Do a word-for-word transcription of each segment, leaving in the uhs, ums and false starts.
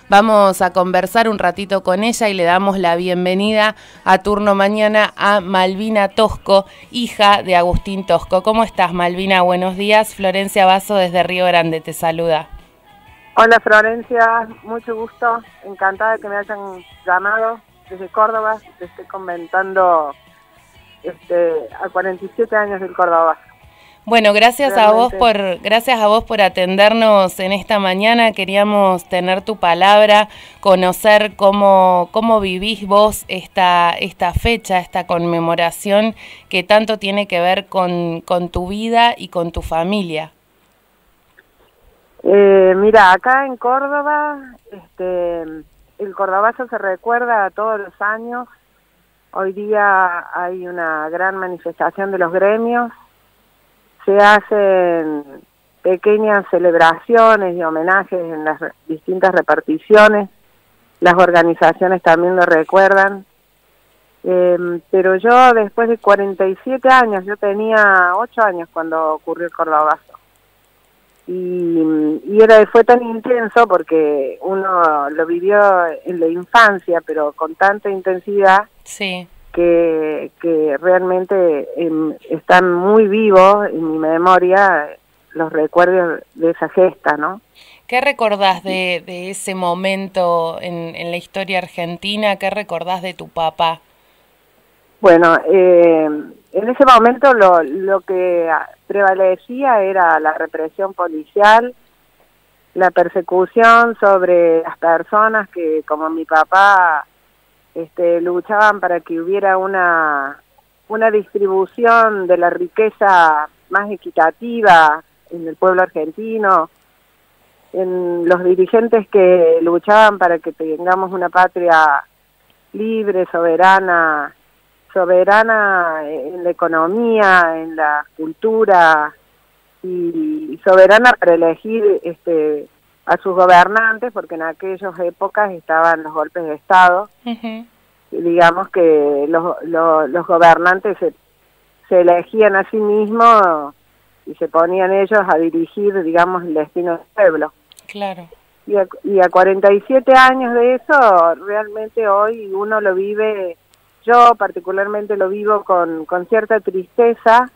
Vamos a conversar un ratito con ella y le damos la bienvenida a Turno Mañana a Malvina Tosco, hija de Agustín Tosco. ¿Cómo estás, Malvina? Buenos días. Florencia Basso desde Río Grande te saluda. Hola, Florencia, mucho gusto. Encantada de que me hayan llamado desde Córdoba. Te estoy comentando este, a cuarenta y siete años del Córdoba. Bueno, gracias Realmente. a vos por gracias a vos por atendernos en esta mañana. Queríamos tener tu palabra, conocer cómo cómo vivís vos esta esta fecha, esta conmemoración que tanto tiene que ver con con tu vida y con tu familia. Eh, mira, acá en Córdoba, este, el cordobazo se recuerda todos los años. Hoy día hay una gran manifestación de los gremios. Se hacen pequeñas celebraciones y homenajes en las distintas reparticiones. Las organizaciones también lo recuerdan. Eh, pero yo, después de cuarenta y siete años, yo tenía ocho años cuando ocurrió el Cordobazo. Y, y era fue tan intenso porque uno lo vivió en la infancia, pero con tanta intensidad. Sí. Que, que realmente eh, están muy vivos en mi memoria los recuerdos de esa gesta, ¿no? ¿Qué recordás de, de ese momento en, en la historia argentina? ¿Qué recordás de tu papá? Bueno, eh, en ese momento lo, lo que prevalecía era la represión policial, la persecución sobre las personas que, como mi papá, Este, luchaban para que hubiera una, una distribución de la riqueza más equitativa en el pueblo argentino, en los dirigentes que luchaban para que tengamos una patria libre, soberana, soberana en la economía, en la cultura y soberana para elegir este a sus gobernantes, porque en aquellas épocas estaban los golpes de Estado. Uh-huh. Y digamos que los, los, los gobernantes se, se elegían a sí mismos y se ponían ellos a dirigir, digamos, el destino del pueblo. Claro. Y a, y a cuarenta y siete años de eso, realmente hoy uno lo vive, yo particularmente lo vivo con, con cierta tristeza,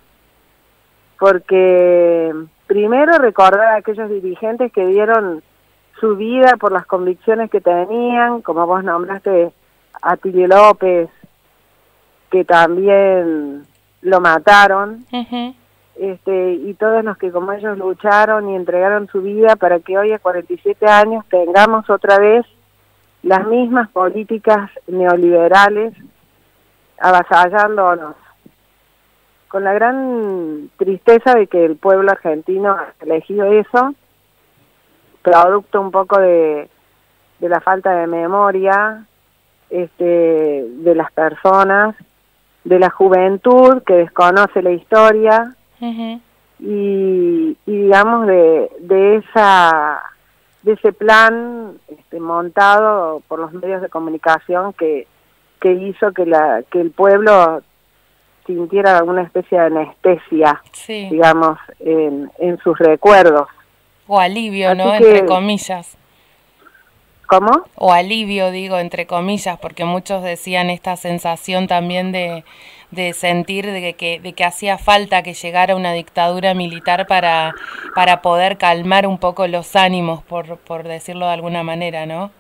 porque primero recordar a aquellos dirigentes que dieron su vida por las convicciones que tenían, como vos nombraste a Tilio López, que también lo mataron, uh-huh. este, y todos los que como ellos lucharon y entregaron su vida para que hoy a cuarenta y siete años tengamos otra vez las mismas políticas neoliberales avasallándonos, con la gran tristeza de que el pueblo argentino ha elegido eso, producto un poco de, de la falta de memoria este, de las personas, de la juventud que desconoce la historia, uh-huh. y, y digamos de, de esa de ese plan este, montado por los medios de comunicación que, que hizo que la que el pueblo sintiera alguna especie de anestesia, sí. digamos, en, en sus recuerdos. O alivio, Así ¿no? Que, entre comillas. ¿Cómo? O alivio, digo, entre comillas, porque muchos decían esta sensación también de, de sentir de que, de que hacía falta que llegara una dictadura militar para, para poder calmar un poco los ánimos, por, por decirlo de alguna manera, ¿no?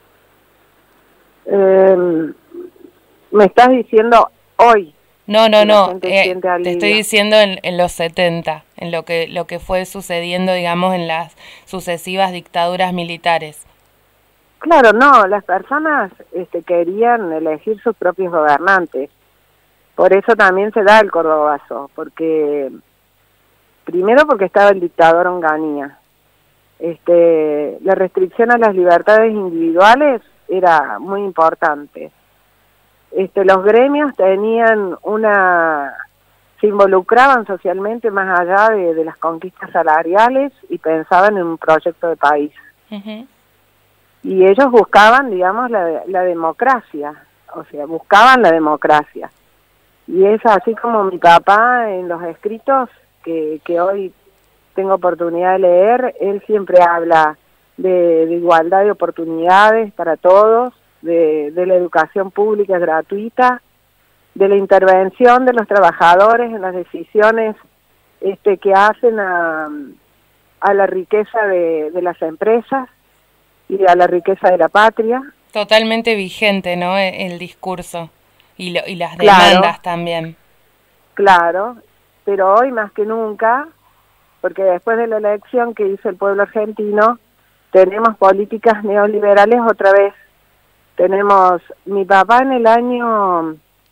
Eh, me estás diciendo hoy. No, no, no, eh, te estoy diciendo en, en los setenta, en lo que lo que fue sucediendo, digamos, en las sucesivas dictaduras militares. Claro, no, las personas este, querían elegir sus propios gobernantes. Por eso también se da el Cordobazo, porque primero porque estaba el dictador Onganía. Este, la restricción a las libertades individuales era muy importante. Este, los gremios tenían una, se involucraban socialmente más allá de, de las conquistas salariales y pensaban en un proyecto de país. Uh-huh. Y ellos buscaban, digamos, la, la democracia, o sea, buscaban la democracia. Y es así como mi papá en los escritos que, que hoy tengo oportunidad de leer, él siempre habla de, de igualdad de oportunidades para todos, de, de la educación pública gratuita, de la intervención de los trabajadores en las decisiones este, que hacen a, a la riqueza de, de las empresas y a la riqueza de la patria. Totalmente vigente, ¿no? El, el discurso y, lo, y las Claro, demandas también. Claro, pero hoy más que nunca, porque después de la elección que hizo el pueblo argentino, tenemos políticas neoliberales otra vez. Tenemos, mi papá en el año,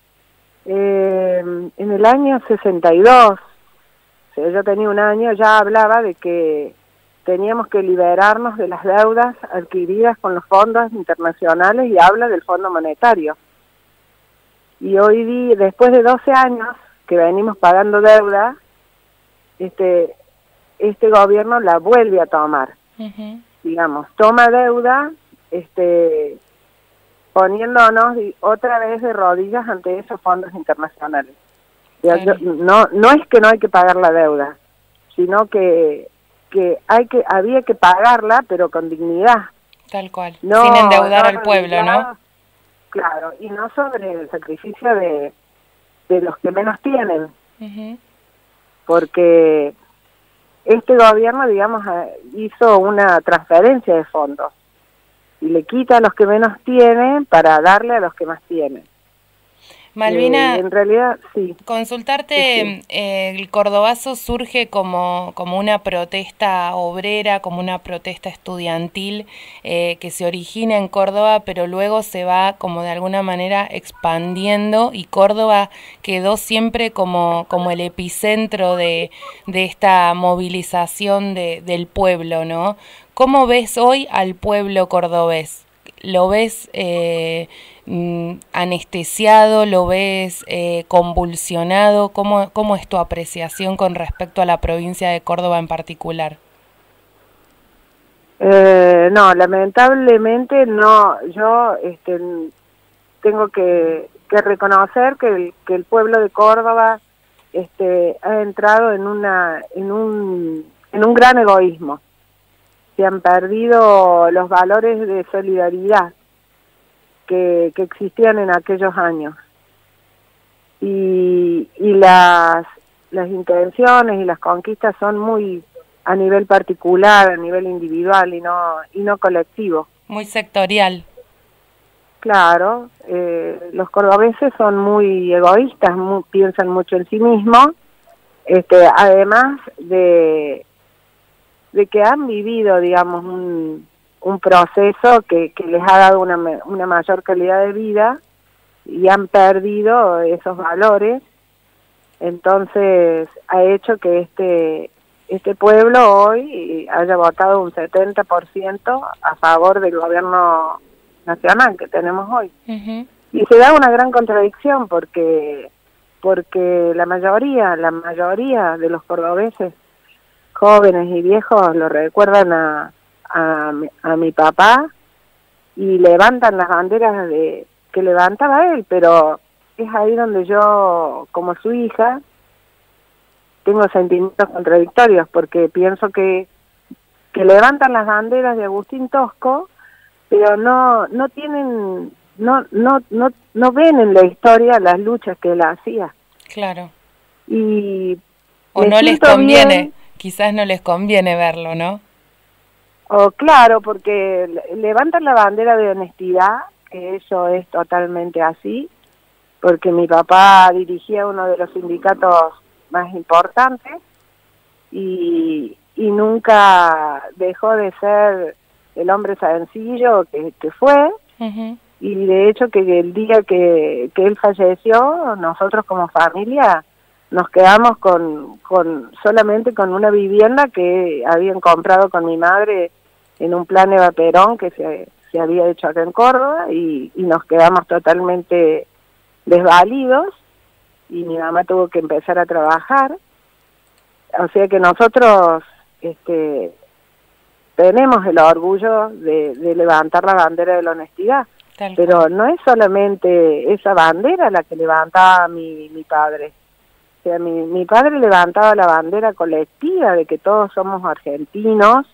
eh, en el año sesenta y dos, o sea, yo tenía un año, ya hablaba de que teníamos que liberarnos de las deudas adquiridas con los fondos internacionales y habla del Fondo Monetario. Y hoy, día, después de doce años que venimos pagando deuda, este, este gobierno la vuelve a tomar. Uh-huh. Digamos, toma deuda, este, poniéndonos otra vez de rodillas ante esos fondos internacionales. Claro. Yo, no, no es que no hay que pagar la deuda, sino que que hay que había que pagarla, pero con dignidad. Tal cual, no, sin endeudar no al pueblo, ¿no? Claro, y no sobre el sacrificio de, de los que menos tienen. Uh-huh. Porque este gobierno, digamos, hizo una transferencia de fondos y le quita a los que menos tienen para darle a los que más tienen. Malvina, eh, en realidad, sí. Consultarte, sí. Eh, el Cordobazo surge como, como una protesta obrera, como una protesta estudiantil eh, que se origina en Córdoba, pero luego se va como de alguna manera expandiendo y Córdoba quedó siempre como, como el epicentro de, de esta movilización de, del pueblo, ¿no? ¿Cómo ves hoy al pueblo cordobés? ¿Lo ves eh, anestesiado? ¿Lo ves eh, convulsionado? ¿Cómo, ¿Cómo es tu apreciación con respecto a la provincia de Córdoba en particular? Eh, no, lamentablemente no. Yo este, tengo que, que reconocer que el, que el pueblo de Córdoba este, ha entrado en, una, en, un, en un gran egoísmo. Se han perdido los valores de solidaridad que, que existían en aquellos años. Y, y las, las intenciones y las conquistas son muy a nivel particular, a nivel individual y no, y no colectivo. Muy sectorial. Claro, eh, los cordobeses son muy egoístas, muy, piensan mucho en sí mismos, este, además de... de que han vivido, digamos, un, un proceso que, que les ha dado una, una mayor calidad de vida y han perdido esos valores, entonces ha hecho que este este pueblo hoy haya votado un setenta por ciento a favor del gobierno nacional que tenemos hoy. Uh-huh. Y se da una gran contradicción porque porque la mayoría, la mayoría de los cordobeses jóvenes y viejos lo recuerdan a, a, a mi papá y levantan las banderas de que levantaba él, pero es ahí donde yo, como su hija, tengo sentimientos contradictorios, porque pienso que, que levantan las banderas de Agustín Tosco, pero no no tienen, no no no no ven en la historia las luchas que él hacía. Claro. Y o no les conviene. Bien, quizás no les conviene verlo, ¿no? Oh, claro, porque levantan la bandera de honestidad, que eso es totalmente así, porque mi papá dirigía uno de los sindicatos más importantes y, y nunca dejó de ser el hombre sencillo que, que fue, uh-huh. Y de hecho que el día que, que él falleció, nosotros como familia nos quedamos con, con solamente con una vivienda que habían comprado con mi madre en un plan Eva Perón que se, se había hecho acá en Córdoba y, y nos quedamos totalmente desvalidos y mi mamá tuvo que empezar a trabajar. O sea que nosotros este, tenemos el orgullo de, de levantar la bandera de la honestidad, Tal pero cual. No es solamente esa bandera la que levantaba mi, mi padre. O sea, mi, mi padre levantaba la bandera colectiva de que todos somos argentinos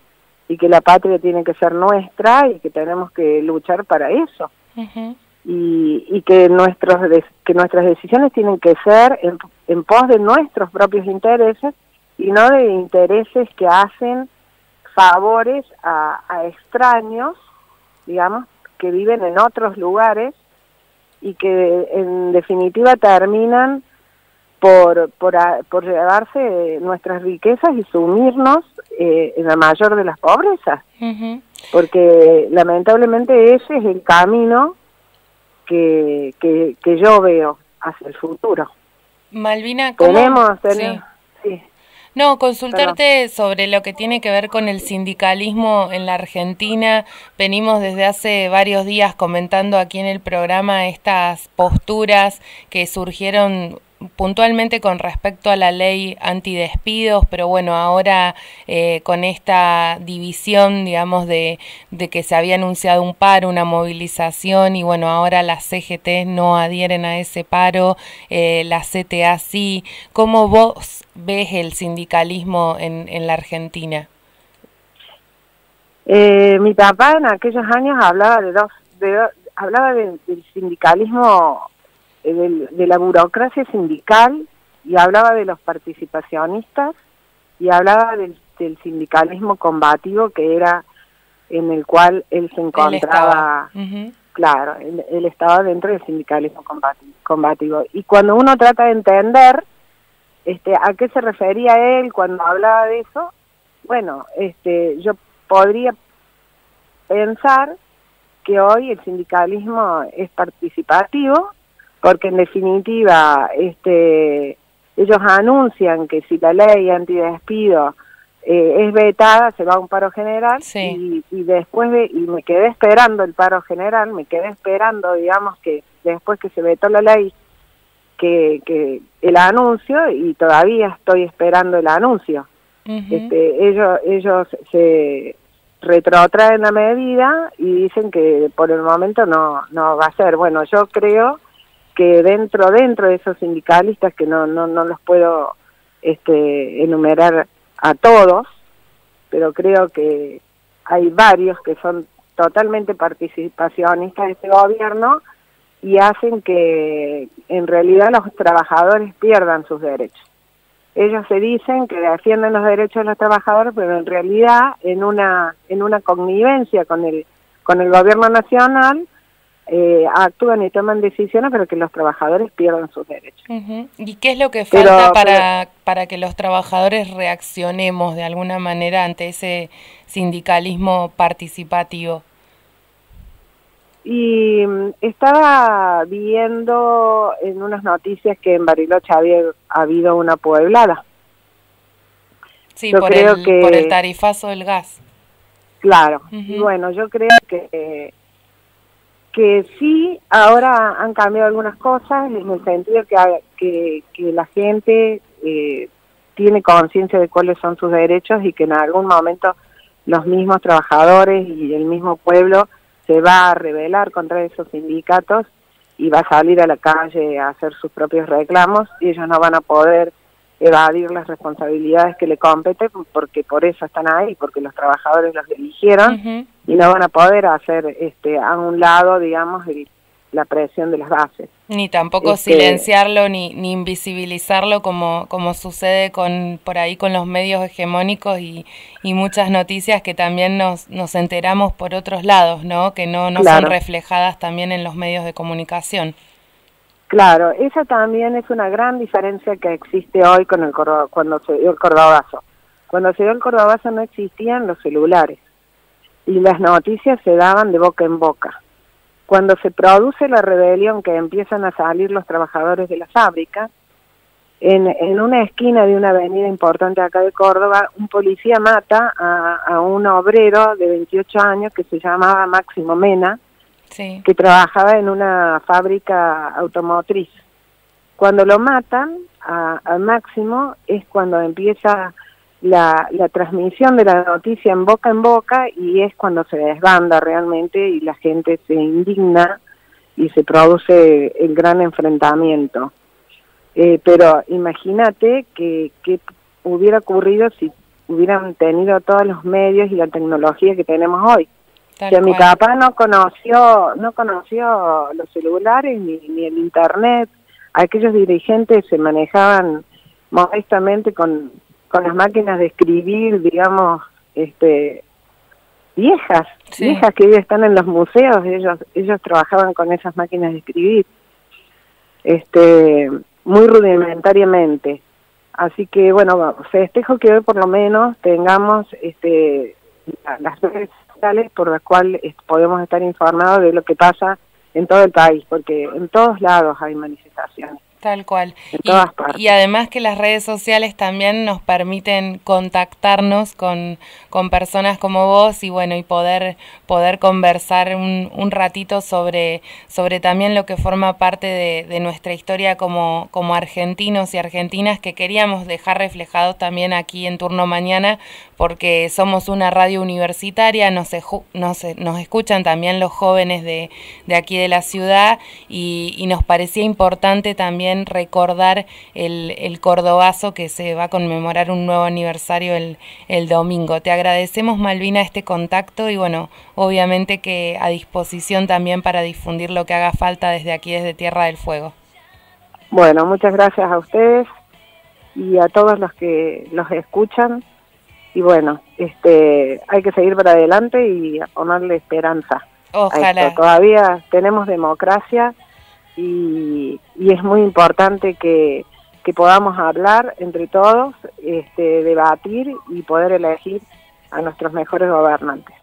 y que la patria tiene que ser nuestra y que tenemos que luchar para eso. Uh-huh. y, y que, nuestros, que nuestras decisiones tienen que ser en, en pos de nuestros propios intereses y no de intereses que hacen favores a, a extraños, digamos, que viven en otros lugares y que en definitiva terminan por, por, a, por llevarse nuestras riquezas y sumirnos eh, en la mayor de las pobrezas. Uh-huh. Porque lamentablemente ese es el camino que, que, que yo veo hacia el futuro. Malvina, ¿cómo? Tenemos, tenemos, sí. sí. No, consultarte Perdón. sobre lo que tiene que ver con el sindicalismo en la Argentina. Venimos desde hace varios días comentando aquí en el programa estas posturas que surgieron puntualmente con respecto a la ley antidespidos, pero bueno, ahora eh, con esta división, digamos, de, de que se había anunciado un paro, una movilización, y bueno, ahora las C G T no adhieren a ese paro, eh, la C T A sí. ¿Cómo vos ves el sindicalismo en, en la Argentina? Eh, mi papá en aquellos años hablaba de dos, de, hablaba de, del sindicalismo, De, de la burocracia sindical, y hablaba de los participacionistas, y hablaba del, del sindicalismo combativo, que era en el cual él se encontraba, uh-huh. claro, él, él estaba dentro del sindicalismo combativo, combativo. Y cuando uno trata de entender este, a qué se refería él cuando hablaba de eso, bueno, este, yo podría pensar que hoy el sindicalismo es participativo, porque en definitiva este, ellos anuncian que si la ley antidespido eh, es vetada, se va a un paro general, sí. y, y después de, y me quedé esperando el paro general, me quedé esperando, digamos, que después que se vetó la ley, que, que el anuncio, y todavía estoy esperando el anuncio. Uh-huh. este, ellos, ellos se retrotraen la medida y dicen que por el momento no, no va a ser. Bueno, yo creo que dentro dentro de esos sindicalistas, que no no no los puedo este enumerar a todos, pero creo que hay varios que son totalmente participacionistas de este gobierno y hacen que en realidad los trabajadores pierdan sus derechos. Ellos se dicen que defienden los derechos de los trabajadores, pero en realidad en una en una connivencia con el con el gobierno nacional Eh, actúan y toman decisiones, pero que los trabajadores pierdan sus derechos. Uh-huh. ¿Y qué es lo que falta pero, para, pero, para que los trabajadores reaccionemos de alguna manera ante ese sindicalismo participativo? Y estaba viendo en unas noticias que en Bariloche había habido una pueblada. Sí, yo por, creo el, que, por el tarifazo del gas. Claro, uh-huh. Y bueno, yo creo que... Eh, que sí, ahora han cambiado algunas cosas, en el sentido que, que, que la gente eh, tiene conciencia de cuáles son sus derechos y que en algún momento los mismos trabajadores y el mismo pueblo se va a rebelar contra esos sindicatos y va a salir a la calle a hacer sus propios reclamos, y ellos no van a poder evadir las responsabilidades que le competen, porque por eso están ahí, porque los trabajadores los eligieron. Uh-huh. Y no van a poder hacer este a un lado, digamos, el, la presión de las bases. Ni tampoco este, silenciarlo, ni, ni invisibilizarlo, como como sucede con por ahí con los medios hegemónicos y, y muchas noticias que también nos, nos enteramos por otros lados, ¿no? Que no, no claro. son reflejadas también en los medios de comunicación. Claro, esa también es una gran diferencia que existe hoy con el Cordo- cuando se dio el Cordobazo. Cuando se dio el Cordobazo no existían los celulares y las noticias se daban de boca en boca. Cuando se produce la rebelión, que empiezan a salir los trabajadores de la fábrica, en, en una esquina de una avenida importante acá de Córdoba, un policía mata a, a un obrero de veintiocho años que se llamaba Máximo Mena, sí. que trabajaba en una fábrica automotriz. Cuando lo matan a, a Máximo es cuando empieza la, la transmisión de la noticia en boca en boca, y es cuando se desbanda realmente y la gente se indigna y se produce el gran enfrentamiento. Eh, pero imagínate que, que hubiera ocurrido si hubieran tenido todos los medios y la tecnología que tenemos hoy. Tal O sea, mi cual. papá no conoció, no conoció los celulares ni, ni el internet. Aquellos dirigentes se manejaban modestamente con, con las máquinas de escribir, digamos, este, viejas, Sí. viejas que hoy están en los museos. Ellos, ellos trabajaban con esas máquinas de escribir, este, muy rudimentariamente. Así que, bueno, festejo que hoy por lo menos tengamos este, las redes sociales por las cuales podemos estar informados de lo que pasa en todo el país, porque en todos lados hay manifestaciones. Tal cual. En Y, todas partes. y además que las redes sociales también nos permiten contactarnos con, con personas como vos y bueno, y poder, poder conversar un, un ratito sobre, sobre también lo que forma parte de, de nuestra historia como, como argentinos y argentinas, que queríamos dejar reflejados también aquí en Turno Mañana, porque somos una radio universitaria, nos, nos, nos escuchan también los jóvenes de, de aquí de la ciudad y, y nos parecía importante también recordar el, el Cordobazo, que se va a conmemorar un nuevo aniversario el, el domingo. Te agradecemos, Malvina, este contacto y bueno, obviamente que a disposición también para difundir lo que haga falta desde aquí, desde Tierra del Fuego. Bueno, muchas gracias a ustedes y a todos los que los escuchan. Y bueno, este, hay que seguir para adelante y a ponerle esperanza. Ojalá. A esto. Todavía tenemos democracia. Y, y es muy importante que, que podamos hablar entre todos, este, debatir y poder elegir a nuestros mejores gobernantes.